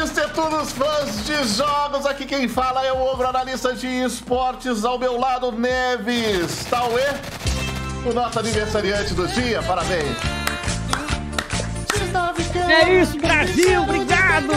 Tetudos, fãs de jogos, aqui quem fala é o Ogro, analista de esportes, ao meu lado, Neves Tauê, o nosso aniversariante do dia, parabéns. É isso, Brasil, obrigado!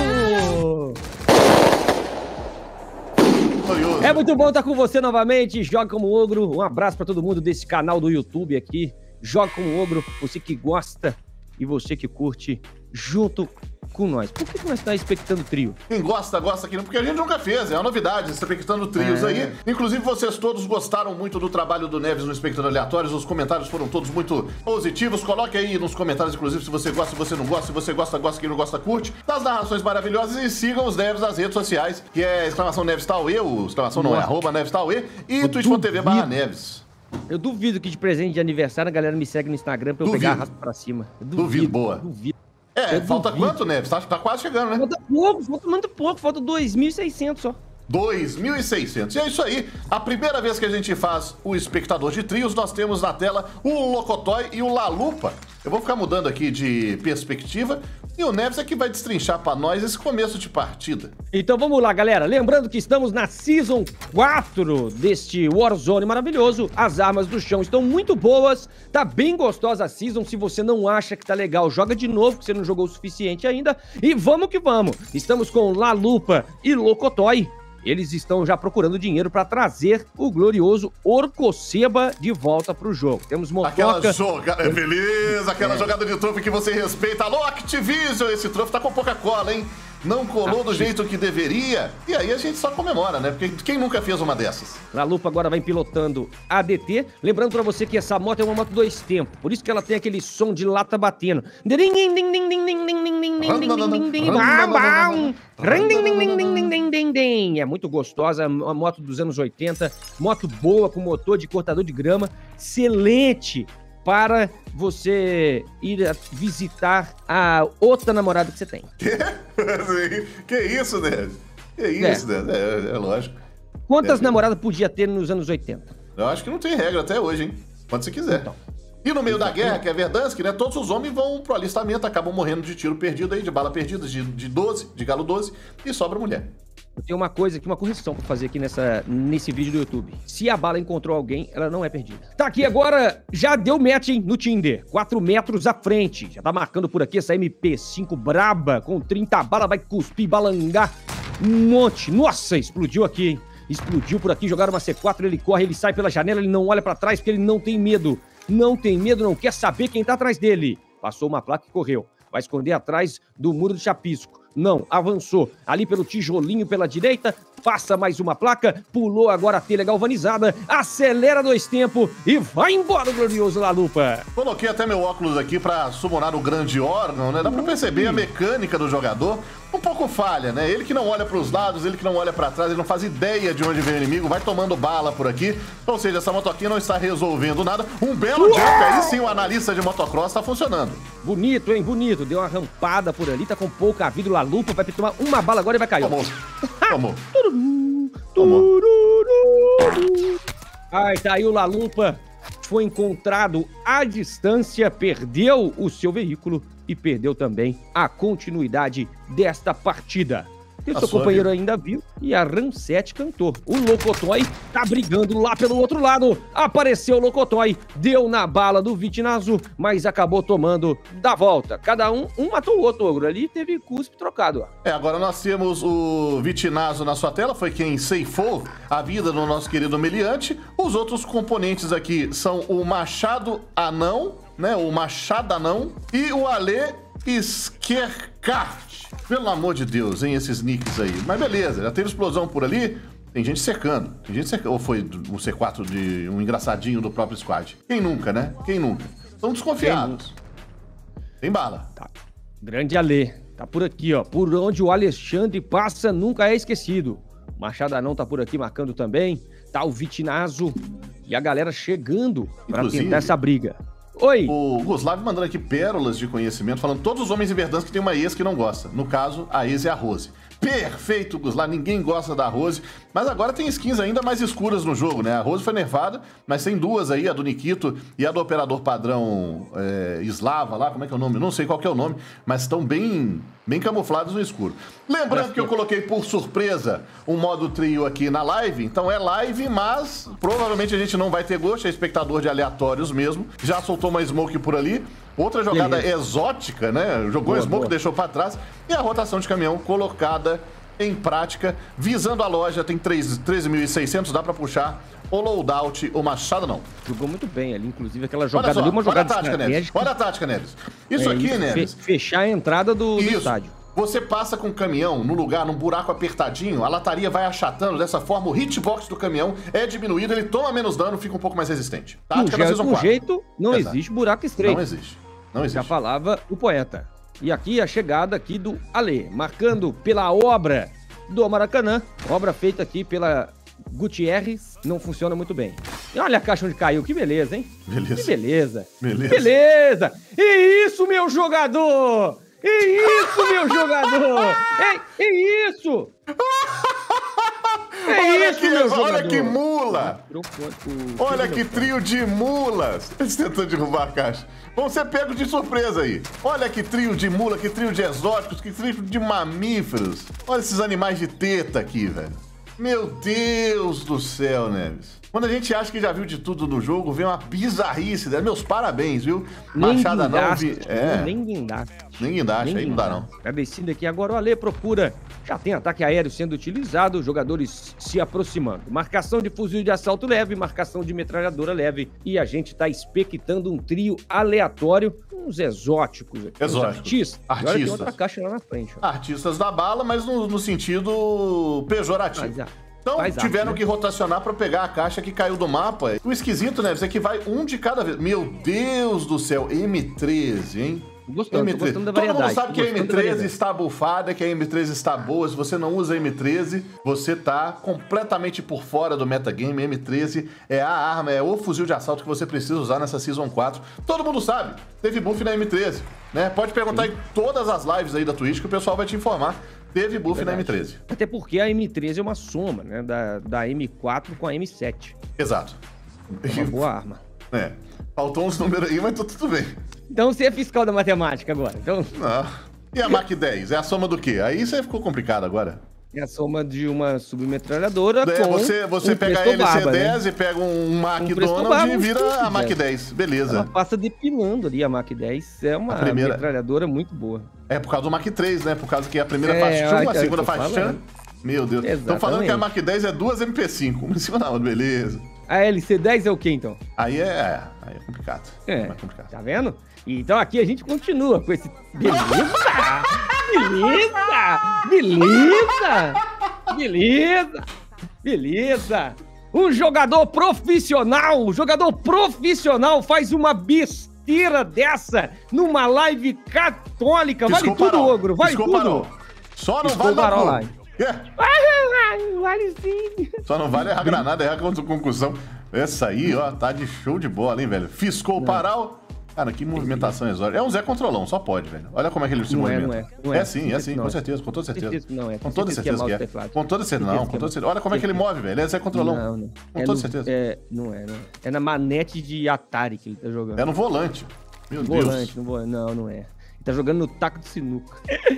É muito bom estar com você novamente, Joga Como Ogro, um abraço pra todo mundo desse canal do YouTube aqui, Joga Como Ogro, você que gosta e você que curte, junto com nós. Por que nós estamos expectando trio? Quem gosta aqui, porque a gente nunca fez, é uma novidade, expectando trios aí. Inclusive, vocês todos gostaram muito do trabalho do Neves no Expectando Aleatórios, os comentários foram todos muito positivos. Coloque aí nos comentários, inclusive, se você gosta, se você não gosta, se você gosta, quem não gosta, curte. Das narrações maravilhosas e sigam os Neves nas redes sociais, que é exclamação Neves Tauê, exclamação não é, @, Neves Tauê, e twitch.tv/Neves. Eu duvido que de presente de aniversário a galera me segue no Instagram pra eu pegar a raspa pra cima. Duvido, boa. Duvido. Falta quanto, Neves? Tá quase chegando, né? Falta muito pouco, falta 2.600 só. 2.600. E é isso aí. A primeira vez que a gente faz o espectador de trios, nós temos na tela o Locotói e o Lalupa. Eu vou ficar mudando aqui de perspectiva e o Neves é que vai destrinchar pra nós esse começo de partida. Então vamos lá, galera. Lembrando que estamos na Season 4 deste Warzone maravilhoso. As armas do chão estão muito boas. Tá bem gostosa a Season. Se você não acha que tá legal, joga de novo, que você não jogou o suficiente ainda. E vamos que vamos. Estamos com Lalupa e Locotói. Eles estão já procurando dinheiro para trazer o glorioso Orcoceba de volta pro jogo. Temos Motoca... Aquela jogada de troféu que você respeita. Alô, Activision, esse troféu tá com pouca cola, hein? Não colou do jeito que deveria. E aí a gente só comemora, né? Porque quem nunca fez uma dessas? Lalupa agora vai pilotando ADT. Lembrando pra você que essa moto é uma moto 2 tempos. Por isso que ela tem aquele som de lata batendo. É muito gostosa, uma moto dos anos 80. Moto boa, com motor de cortador de grama. Excelente para você ir visitar a outra namorada que você tem. Que isso, né? Que isso, né? É lógico. Quantas namoradas podia ter nos anos 80? Eu acho que não tem regra até hoje, hein? Quando você quiser. Então. E no meio da guerra, que é Verdansk, né? Todos os homens vão pro alistamento, acabam morrendo de tiro perdido aí, de bala perdida, de 12, de galo 12, e sobra mulher. Eu tenho uma coisa aqui, uma correção pra fazer aqui nesse vídeo do YouTube. Se a bala encontrou alguém, ela não é perdida. Tá aqui agora, já deu match, hein, no Tinder. 4 metros à frente. Já tá marcando por aqui essa MP5 braba, com 30 balas, vai cuspir, balangar um monte. Nossa, explodiu aqui, hein. Explodiu por aqui, jogaram uma C4, ele corre, ele sai pela janela, ele não olha pra trás porque ele não tem medo. Não tem medo, não quer saber quem tá atrás dele. Passou uma placa e correu. Vai esconder atrás do muro de chapisco. Não, avançou. Ali pelo tijolinho pela direita, passa mais uma placa, pulou agora a telha galvanizada, acelera 2 tempos e vai embora o glorioso Lalupa. Coloquei até meu óculos aqui pra summonar o grande órgão, né? Dá pra perceber a mecânica do jogador. Um pouco falha, né? Ele que não olha pros lados, ele que não olha pra trás, ele não faz ideia de onde vem o inimigo, vai tomando bala por aqui. Ou seja, essa motoquinha não está resolvendo nada. Um belo jump, aí sim o analista de motocross tá funcionando. Bonito, hein? Bonito. Deu uma rampada por ali, tá com pouca vida. O Lalupa vai tomar uma bala agora e vai cair. Tomou. Ai, tá aí o Lalupa. Foi encontrado à distância, perdeu o seu veículo e perdeu também a continuidade desta partida. E o seu companheiro ainda viu e a Ramset cantou. O Locotói tá brigando lá pelo outro lado. Apareceu o Locotói, deu na bala do Vitinazo, mas acabou tomando da volta. Cada um matou o outro, Ogro. Ali teve cuspe trocado, ó. Agora nós temos o Vitinazo na sua tela, foi quem ceifou a vida do nosso querido meliante. Os outros componentes aqui são o Machado Anão, né? O Machado Anão e o Ale Skerkart. Pelo amor de Deus, hein, esses nicks aí. Mas beleza, já teve explosão por ali, tem gente cercando. Ou foi um C4 de um engraçadinho do próprio squad. Quem nunca, né? Quem nunca? Estão desconfiados. Tem bala. Tá. Grande Ale. Tá por aqui, ó. Por onde o Alexandre passa, nunca é esquecido. Machado Anão tá por aqui marcando também. Tá o Vitinazo. E a galera chegando pra tentar essa briga. Oi! O Guslav mandando aqui pérolas de conhecimento, falando todos os homens em Verdansk que tem uma ex que não gosta. No caso, a ex é a Rose. Perfeito, Guslar. Ninguém gosta da Rose. Mas agora tem skins ainda mais escuras no jogo, né? A Rose foi nerfada, mas tem duas aí, a do Nikito e a do operador padrão Slava lá. Como é que é o nome? Não sei qual que é o nome, mas estão bem camuflados no escuro. Lembrando que eu coloquei por surpresa um modo trio aqui na live. Então é live, mas provavelmente a gente não vai ter Ghost, é espectador de aleatórios mesmo. Já soltou uma Smoke por ali. Outra jogada exótica, né? Jogou a Smoke, deixou pra trás. E a rotação de caminhão colocada em prática, visando a loja, tem 13.600, dá pra puxar o loadout, o Machado não. Jogou muito bem ali, inclusive aquela jogada ali, uma jogada estratégica. Olha a tática, Neves. Isso aqui, Neves... Fechar a entrada do estádio. Você passa com o caminhão no lugar, num buraco apertadinho, a lataria vai achatando, dessa forma o hitbox do caminhão é diminuído, ele toma menos dano, fica um pouco mais resistente. Tática da Season 4. Jeito, não existe buraco estreito. Não existe. Não existe. Já falava o poeta. E aqui a chegada aqui do Ale, marcando pela obra do Maracanã, obra feita aqui pela Gutierrez, não funciona muito bem. E olha a caixa onde caiu, que beleza, hein? Beleza. Que beleza. Beleza. Beleza. E isso, meu jogador! E isso, meu jogador! É isso! É isso, meu jogador! Olha que mula! Olha que trio de mulas! Eles tentam derrubar a caixa. Vão ser pegos de surpresa aí. Olha que trio de mula, que trio de exóticos, que trio de mamíferos. Olha esses animais de teta aqui, velho. Meu Deus do céu, Neves. Quando a gente acha que já viu de tudo no jogo, vem uma bizarrice, né? Meus parabéns, viu? Machada não vi. Nem guindaste. Nem guindaste, aí não dá não. Agradecido aqui agora, o Ale procura. Já tem ataque aéreo sendo utilizado, jogadores se aproximando. Marcação de fuzil de assalto leve, marcação de metralhadora leve. E a gente tá expectando um trio aleatório, uns exóticos aqui. Artistas. Agora tem outra caixa lá na frente. Ó. Artistas da bala, mas no sentido pejorativo. Então, tiveram que rotacionar pra pegar a caixa que caiu do mapa. O esquisito, né? É que vai um de cada vez. Meu Deus do céu, M13, hein? Tô gostando da variedade. Todo mundo sabe que a M13 está bufada, que a M13 está boa. Se você não usa a M13, você tá completamente por fora do metagame. M13 é a arma, é o fuzil de assalto que você precisa usar nessa Season 4. Todo mundo sabe, teve buff na M13, né? Pode perguntar em todas as lives aí da Twitch que o pessoal vai te informar. Teve buff na M13. Até porque a M13 é uma soma, né? Da M4 com a M7. Exato. É uma boa arma. Faltou uns números aí, mas tudo bem. Então você é fiscal da matemática agora. Então... Não. E a Mach 10? É a soma do quê? Aí você ficou complicado agora. É a soma de uma submetralhadora com você pega a LC10, né? E pega um McDonald's e vira a Mach 10. Beleza. Ela passa depilando ali a Mach 10. É uma metralhadora muito boa. É por causa do Mach 3, né? Por causa que a primeira faixa chão, a segunda faixa chão. Meu Deus. Estão falando que a Mach 10 é 2 MP5. Uma em cima da outra, beleza. A LC10 é o quê, então? Aí é complicado. É complicado. Tá vendo? Então aqui a gente continua com esse... Beleza! Beleza! Um jogador profissional faz uma besteira dessa numa live católica. Vale tudo, Ogro, vale tudo. Só não vale a live. Vale sim. Só não vale errar granada, errar contra concussão. Essa aí, ó, tá de show de bola, hein, velho? Fiscou o Paral. Cara, que movimentação exótica. É um Zé Controlão, só pode, velho. Olha como é que ele se movimenta. É sim, com certeza, com toda certeza. Com toda certeza que é. Com toda certeza, não, com toda certeza. Olha como é que ele move, velho. É Zé Controlão. Não. Com toda certeza. Não é. É na manete de Atari que ele tá jogando. É no volante. Meu Deus. Não é. Ele tá jogando no taco de sinuca.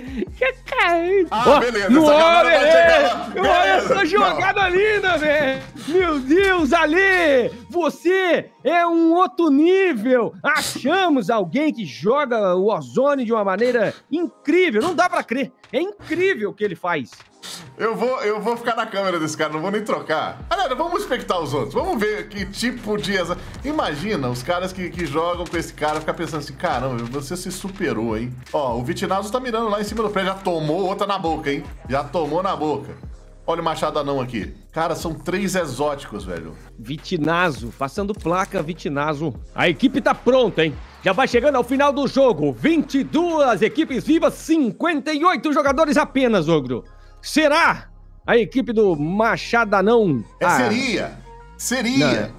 Beleza. Olha essa jogada linda, velho. Meu Deus, Ale, você é um outro nível. Achamos alguém que joga o Warzone de uma maneira incrível. Não dá pra crer. É incrível o que ele faz. Eu vou ficar na câmera desse cara, não vou nem trocar. Galera, vamos espectar os outros. Vamos ver que tipo de... Imagina os caras que jogam com esse cara ficar pensando assim, caramba, você se superou, hein? Ó, o Vitinazo tá mirando lá em cima do prédio, já tomou outra na boca, hein? Já tomou na boca. Olha o machado anão aqui. Cara, são 3 exóticos, velho. Vitinazo, passando placa, Vitinazo. A equipe tá pronta, hein? Já vai chegando ao final do jogo. 22 equipes vivas, 58 jogadores apenas, Ogro. Será a equipe do Machadanão? Seria.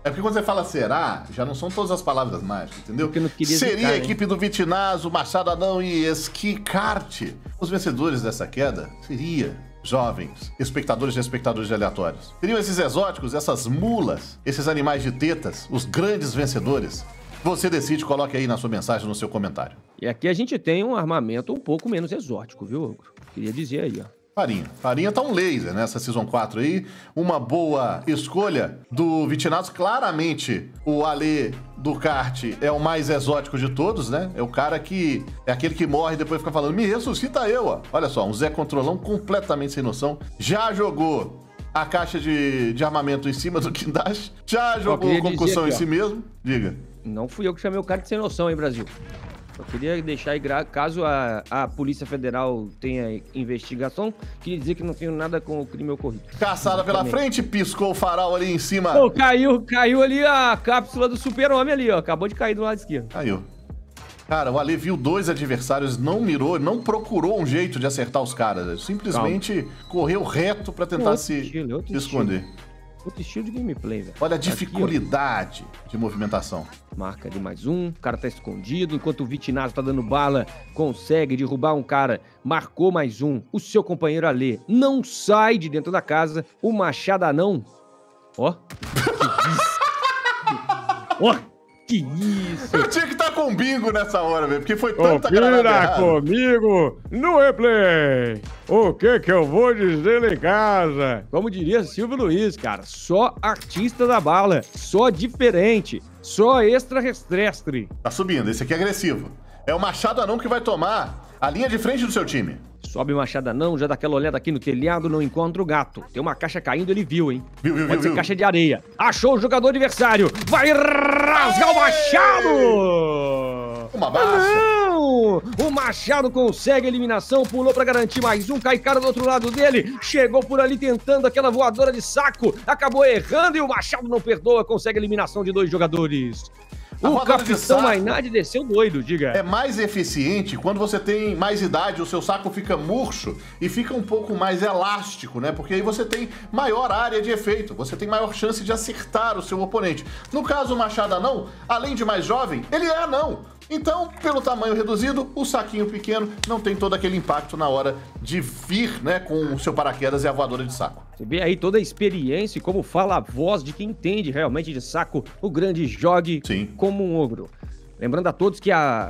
É porque quando você fala será, já não são todas as palavras mágicas, entendeu? Porque não queria Seria zicar, a equipe do Vitinazzo, Machado Anão e Esquicarte. Os vencedores dessa queda seria jovens, espectadores de aleatórios. Seriam esses exóticos, essas mulas, esses animais de tetas, os grandes vencedores. Você decide, coloque aí na sua mensagem, no seu comentário. E aqui a gente tem um armamento um pouco menos exótico, viu, Ogro? Queria dizer aí, ó. Farinha. Farinha tá um laser nessa Season 4 aí. Uma boa escolha do Vitinazzo. Claramente, o Ale do kart é o mais exótico de todos, né? É o cara que... é aquele que morre e depois fica falando, me ressuscita eu, ó. Olha só, um Zé Controlão completamente sem noção. Já jogou a caixa de armamento em cima do Guindaste. Já jogou concussão em si mesmo. Diga. Não fui eu que chamei o cara de sem noção, hein, Brasil? Só queria deixar aí, caso a Polícia Federal tenha investigação, queria dizer que não tenho nada com o crime ocorrido. Caçada pela frente, piscou o farol ali em cima. Pô, caiu ali a cápsula do super-homem ali, ó. Acabou de cair do lado esquerdo. Caiu. Cara, o Ale viu dois adversários, não mirou, não procurou um jeito de acertar os caras. Simplesmente correu reto pra tentar se esconder. Outro estilo de gameplay, velho. Olha a dificuldade de movimentação. Marca de mais um, o cara tá escondido, enquanto o Vitinazzo tá dando bala, consegue derrubar um cara, marcou mais um. O seu companheiro Ale não sai de dentro da casa, o Machado Anão, ó, ó, que isso. Eu tinha que estar com bingo nessa hora, velho, porque foi tanta granada errada. Comigo no replay. O que eu vou dizer lá em casa? Como diria Silvio Luiz, cara, só artista da bala, só diferente, só extraterrestre. Tá subindo, esse aqui é agressivo. É o Machado Anão que vai tomar a linha de frente do seu time. Sobe o Machado Anão, já dá aquela olhada aqui no telhado, não encontra o gato. Tem uma caixa caindo, ele viu, hein? Pode ser caixa de areia. Achou o jogador adversário. Vai rasgar o Machado! Uma baixa. Não! O Machado consegue a eliminação, pulou pra garantir mais um, cai cara do outro lado dele, chegou por ali tentando aquela voadora de saco, acabou errando e o Machado não perdoa, consegue a eliminação de 2 jogadores. O Capitão Mainardi desceu doido, diga. É mais eficiente quando você tem mais idade, o seu saco fica murcho e fica um pouco mais elástico, né? Porque aí você tem maior área de efeito, você tem maior chance de acertar o seu oponente. No caso, o Machado Anão, além de mais jovem, ele é anão. Então, pelo tamanho reduzido, o saquinho pequeno não tem todo aquele impacto na hora de vir, né, com o seu paraquedas e a voadora de saco. Você vê aí toda a experiência e como fala a voz de quem entende realmente de saco, o grande Jogue como um ogro. Lembrando a todos que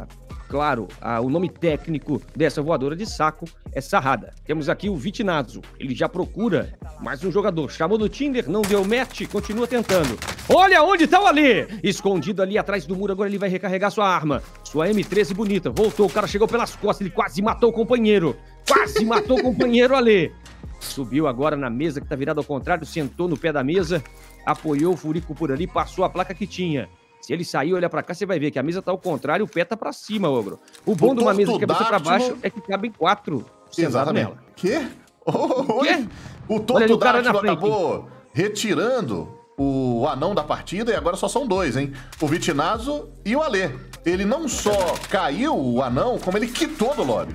o nome técnico dessa voadora de saco é sarrada. Temos aqui o Vitinazzo, ele já procura mais um jogador, chamou no Tinder, não deu match, continua tentando. Olha onde tá o Ale! Escondido ali atrás do muro, agora ele vai recarregar sua arma. Sua M13 bonita, voltou, o cara chegou pelas costas, ele quase matou o companheiro. Quase matou o companheiro Ale. Subiu agora na mesa que tá virada ao contrário, sentou no pé da mesa, apoiou o furico por ali, passou a placa que tinha. Se ele sair, olha pra cá, você vai ver que a mesa tá ao contrário, o pé tá pra cima, ogro. O bom de uma mesa de cabeça pra baixo é que cabem 4 sentados nela. Quê? Quê? O Tortodáctilo acabou retirando o anão da partida e agora só são 2, hein? O Vitinazzo e o Ale. Ele não só caiu, o anão, como ele quitou do lobby.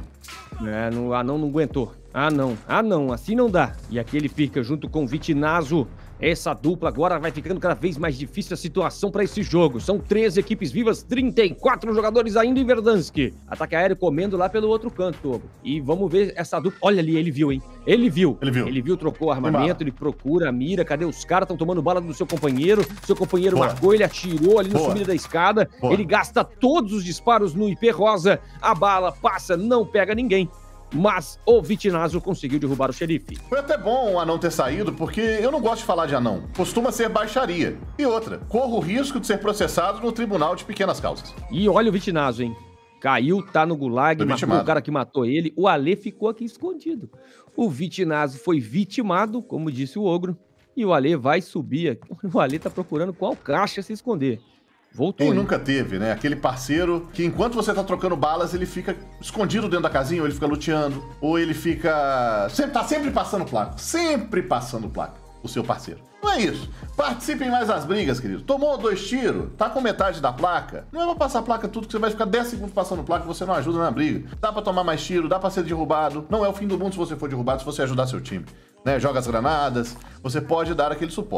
O anão não aguentou. Ah não, assim não dá. E aqui ele fica junto com o Vitinazzo. Essa dupla agora vai ficando cada vez mais difícil a situação para esse jogo. São 13 equipes vivas, 34 jogadores ainda em Verdansk. Ataque aéreo comendo lá pelo outro canto, Togo. E vamos ver essa dupla. Olha ali, ele viu, hein? Ele viu, trocou o armamento, ele procura, mira. Cadê os caras? Estão tomando bala do seu companheiro. Seu companheiro marcou, ele atirou ali na subida da escada. Ele gasta todos os disparos no IP rosa. A bala passa, não pega ninguém. Mas o Vitinazzo conseguiu derrubar o xerife. Foi até bom o anão ter saído, porque eu não gosto de falar de anão. Costuma ser baixaria. E outra, corro o risco de ser processado no tribunal de pequenas causas. E olha o Vitinazzo, hein? Caiu, tá no gulag, matou o cara que matou ele. O Ale ficou aqui escondido. O Vitinazzo foi vitimado, como disse o ogro. E o Ale vai subir. O Ale tá procurando qual caixa se esconder. Voltou. Quem nunca teve, né? Aquele parceiro que enquanto você tá trocando balas, ele fica escondido dentro da casinha, ou ele fica luteando, ou ele fica... Tá sempre passando placa. Sempre passando placa, o seu parceiro. Não é isso. Participem mais das brigas, querido. Tomou 2 tiros, tá com metade da placa. Não é pra passar placa tudo, que você vai ficar 10 segundos passando placa e você não ajuda na briga. Dá pra tomar mais tiro, dá pra ser derrubado. Não é o fim do mundo se você for derrubado, se você ajudar seu time. Né? Joga as granadas, você pode dar aquele suporte.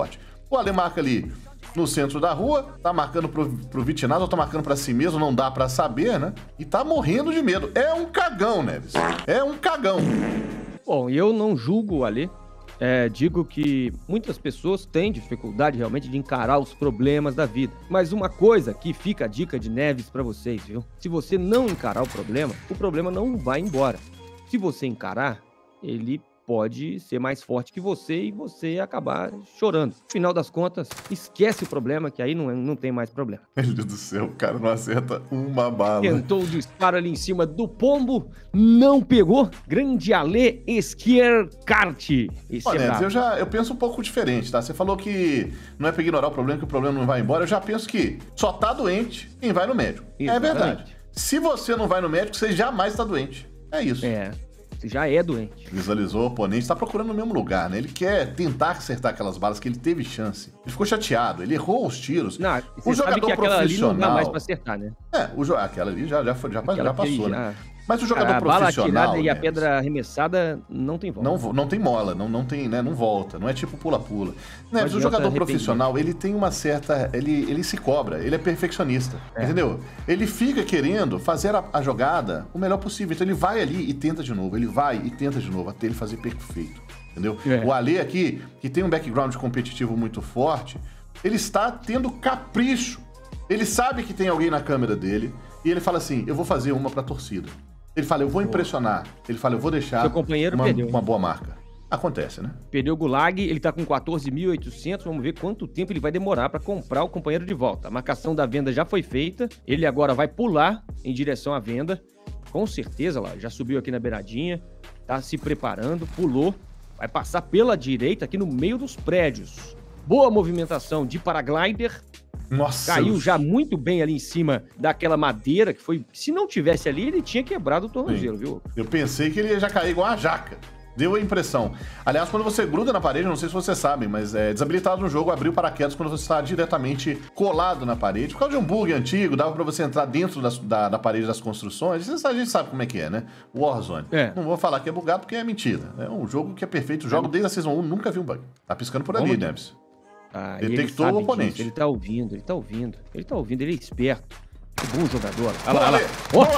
O Ale marca ali no centro da rua, tá marcando pro Vitinaz ou tá marcando pra si mesmo, não dá pra saber, né? E tá morrendo de medo. É um cagão, Neves. É um cagão. Bom, eu não julgo o Ale. Digo que muitas pessoas têm dificuldade realmente de encarar os problemas da vida. Mas uma coisa que fica a dica de Neves pra vocês, viu? Se você não encarar o problema não vai embora. Se você encarar, ele pode ser mais forte que você e você acabar chorando. No final das contas, esquece o problema, que aí não tem mais problema. Meu Deus do céu, o cara não acerta uma bala. Tentou o disparo ali em cima do pombo, não pegou. Grande Ale Skierkart. Olha, Neves, eu penso um pouco diferente, tá? Você falou que não é pra ignorar o problema, que o problema não vai embora. Eu já penso que só tá doente quem vai no médico. Exatamente. É verdade. Se você não vai no médico, você jamais tá doente. É isso. Você já é doente. Visualizou o oponente, tá procurando no mesmo lugar, né? Ele quer tentar acertar aquelas balas que ele teve chance. Ele ficou chateado, ele errou os tiros. Não, o jogador que aquela profissional... ali não dá mais pra acertar, né? Aquela ali já passou, né? Mas o jogador a profissional... bala atirada e a pedra arremessada não tem volta. Não tem mola, não tem, né? Não volta, não é tipo pula-pula. Né? Mas o jogador profissional, ele tem uma certa... Ele se cobra, ele é perfeccionista, entendeu? Ele fica querendo fazer a jogada o melhor possível. Então ele vai ali e tenta de novo, ele vai e tenta de novo, até ele fazer perfeito, entendeu? O Ale aqui, que tem um background competitivo muito forte, ele está tendo capricho. Ele sabe que tem alguém na câmera dele e ele fala assim, eu vou fazer uma pra torcida. Ele fala, eu vou impressionar. Ele fala, eu vou deixar seu companheiro uma boa marca. Acontece, né? Perdeu o Gulag, ele tá com 14.800, vamos ver quanto tempo ele vai demorar pra comprar o companheiro de volta. A marcação da venda já foi feita, ele agora vai pular em direção à venda. Com certeza, lá, já subiu aqui na beiradinha, tá se preparando, pulou, vai passar pela direita aqui no meio dos prédios. Boa movimentação de paraglider. Nossa. Caiu já muito bem ali em cima daquela madeira que foi... Se não tivesse ali, ele tinha quebrado o tornozelo, viu? Eu pensei que ele ia já cair igual uma jaca. Deu a impressão. Aliás, quando você gruda na parede, não sei se vocês sabem, mas é desabilitado no jogo abrir o paraquedas quando você está diretamente colado na parede. Por causa de um bug antigo, dava pra você entrar dentro da parede das construções. A gente sabe como é que é, né? Warzone. Não vou falar que é bugado porque é mentira. É um jogo que é perfeito. Jogo desde a Season 1, nunca vi um bug. Tá piscando por ali, Neves. Detectou o oponente. Disso. Ele tá ouvindo, ele é esperto. Que bom jogador. Olha lá.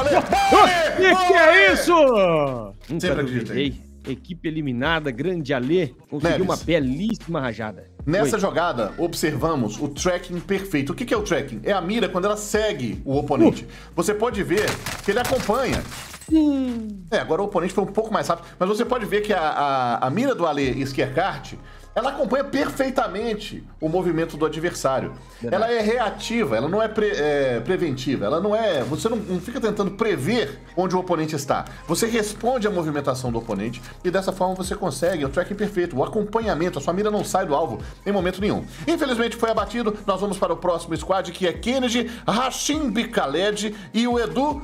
Que é isso? Sempre acreditei. Equipe eliminada, grande Ale, conseguiu uma belíssima rajada. Nessa jogada, observamos o tracking perfeito. O que é o tracking? É a mira quando ela segue o oponente. Você pode ver que ele acompanha. Agora o oponente foi um pouco mais rápido, mas você pode ver que a mira do Ale Skierkart, ela acompanha perfeitamente o movimento do adversário. Ela é reativa, ela não é preventiva, ela não é... Você não fica tentando prever onde o oponente está. Você responde à movimentação do oponente e dessa forma você consegue o tracking perfeito, o acompanhamento, a sua mira não sai do alvo em momento nenhum. Infelizmente foi abatido, nós vamos para o próximo squad, que é Kennedy, Hashim Bikhaled e o Edu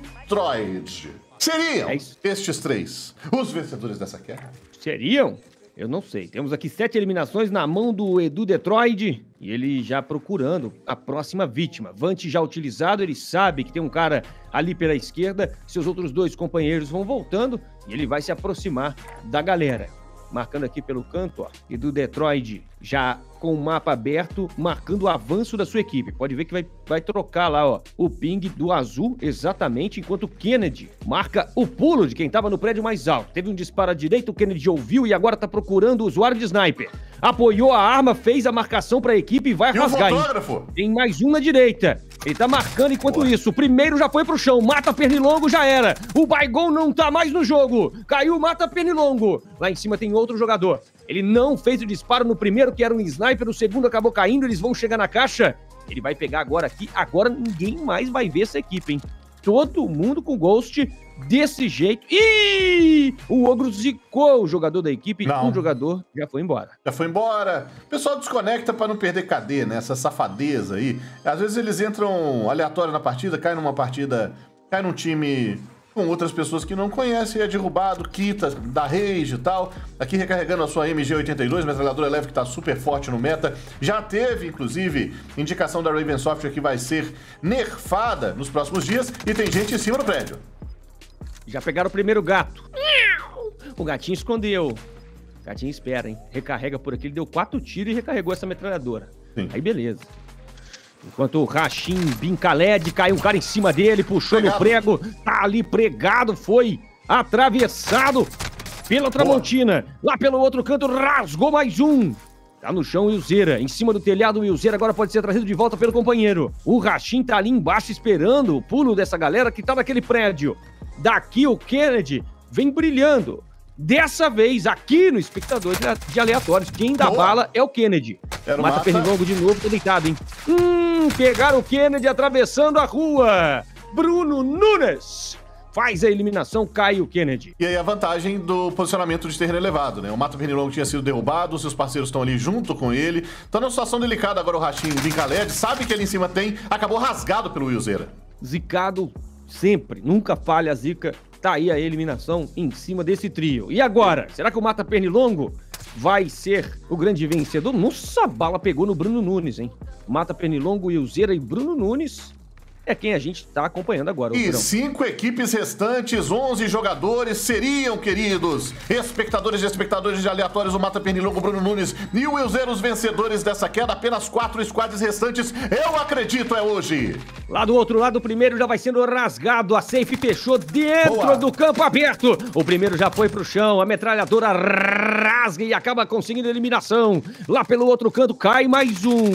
Detroit. Seriam estes três os vencedores dessa guerra? Seriam? Eu não sei. Temos aqui 7 eliminações na mão do Edu Detroit e ele já procurando a próxima vítima. Vante já utilizado, ele sabe que tem um cara ali pela esquerda, seus outros 2 companheiros vão voltando e ele vai se aproximar da galera. Marcando aqui pelo canto, ó, Edu Detroit já com o mapa aberto, marcando o avanço da sua equipe. Pode ver que vai trocar lá, ó, o ping do azul exatamente, enquanto o Kennedy marca o pulo de quem estava no prédio mais alto. Teve um disparo à direita, o Kennedy ouviu e agora tá procurando o usuário de sniper. Apoiou a arma, fez a marcação para a equipe e vai rasgar. Tem mais um na direita. Ele tá marcando enquanto isso. O primeiro já foi pro chão. Mata Pernilongo, já era. O Baigon não tá mais no jogo. Caiu, mata Pernilongo. Lá em cima tem outro jogador. Ele não fez o disparo no primeiro, que era um sniper. O segundo acabou caindo. Eles vão chegar na caixa. Ele vai pegar agora aqui. Agora ninguém mais vai ver essa equipe, hein? Todo mundo com Ghost desse jeito. Ih! O Ogro zicou o jogador da equipe. Um jogador já foi embora. Já foi embora. O pessoal desconecta pra não perder KD, né? Essa safadeza aí. Às vezes eles entram aleatório na partida, cai numa partida, cai num time com outras pessoas que não conhecem, é derrubado, quita, dá rage e tal. Aqui recarregando a sua MG82, metralhadora leve que tá super forte no meta. Já teve, inclusive, indicação da Raven Software que vai ser nerfada nos próximos dias e tem gente em cima do prédio. Já pegaram o primeiro gato. O gatinho escondeu. Gatinho espera, hein? Recarrega por aqui. Ele deu 4 tiros e recarregou essa metralhadora. Sim. Aí beleza. Enquanto o Rashim Bin Khaled, caiu um cara em cima dele, puxou no prego, tá ali pregado, foi atravessado pela Tramontina. Lá pelo outro canto, rasgou mais um. Tá no chão o Wilzeira, em cima do telhado o Wilzeira agora pode ser trazido de volta pelo companheiro. O Rashim tá ali embaixo esperando o pulo dessa galera que tá naquele prédio. Daqui o Kennedy vem brilhando. Dessa vez, aqui no espectador de aleatórios, quem dá bala é o Kennedy. Mata Pernilongo de novo, tô deitado, hein? Pegaram o Kennedy atravessando a rua. Bruno Nunes faz a eliminação, cai o Kennedy. E aí a vantagem do posicionamento de terreno elevado, né? O Mata Pernilongo tinha sido derrubado, seus parceiros estão ali junto com ele. Tá numa situação delicada agora o Rashim Bin Khaled, sabe que ali em cima tem, acabou rasgado pelo Wilzeira. Zicado sempre, nunca falha a zica. Tá aí a eliminação em cima desse trio. E agora? Será que o Mata Pernilongo vai ser o grande vencedor? Nossa, a bala pegou no Bruno Nunes, hein? Mata Pernilongo, Wilzeira e Bruno Nunes é quem a gente tá acompanhando agora. E 5 equipes restantes, 11 jogadores seriam, queridos, espectadores e espectadores de aleatórios, o Mata Pernilongo, Bruno Nunes e o Wilzeira, os vencedores dessa queda. Apenas 4 squads restantes, eu acredito, é hoje. Lá do outro lado, o primeiro já vai sendo rasgado, a safe fechou dentro do campo aberto. O primeiro já foi pro chão, a metralhadora rasga e acaba conseguindo a eliminação. Lá pelo outro canto, cai mais um.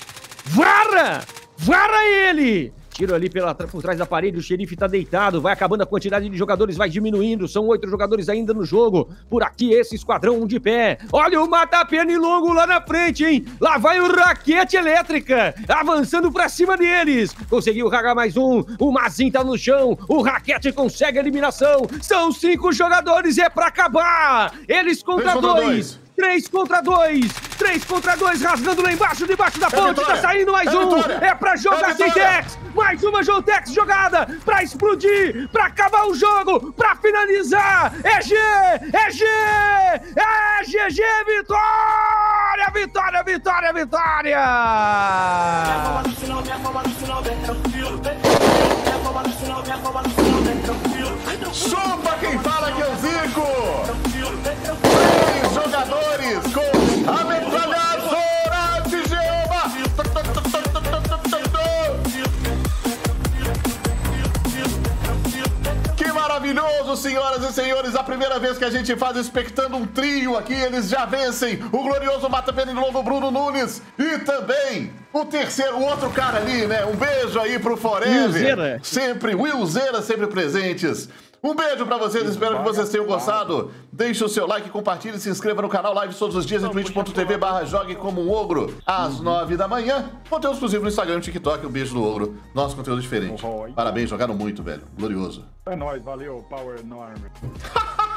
Vara ele! Tiro ali por trás da parede, o xerife tá deitado, vai acabando a quantidade de jogadores, vai diminuindo, são 8 jogadores ainda no jogo. Por aqui, esse esquadrão de pé. Olha o Mata Pernilongo lá na frente, hein? Lá vai o Raquete Elétrica, avançando pra cima deles. Conseguiu ragar mais um, o Mazin tá no chão, o Raquete consegue a eliminação. São 5 jogadores, é pra acabar. Eles contra 2. 3 contra 2, rasgando lá embaixo, debaixo da ponte, tá saindo mais um, é pra jogar Sentex, mais uma Jontex jogada, pra explodir, pra acabar o jogo, pra finalizar, é GG, vitória! Chupa quem fala que eu zico! 3 jogadores com a metralhadora de Jeová! Que maravilhoso, senhoras e senhores! A primeira vez que a gente faz expectando um trio aqui, eles já vencem o glorioso Mata Pernilongo, Bruno Nunes, e também o terceiro, o outro cara ali, né? Um beijo aí pro Forever. Wilzeira sempre presentes. Um beijo pra vocês, espero que vocês tenham gostado. Deixe o seu like, compartilhe, se inscreva no canal, live todos os dias em twitch.tv/jogue como um ogro, às 9 da manhã. Conteúdo exclusivo no Instagram e no TikTok. Um beijo do ogro. Nosso conteúdo diferente. Parabéns, jogaram muito, velho. Glorioso. É nóis, valeu, Power no Army.